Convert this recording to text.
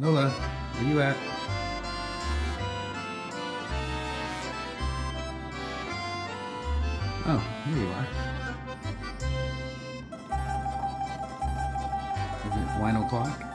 Lola, where you at? Oh, here you are. Is it 1 o'clock?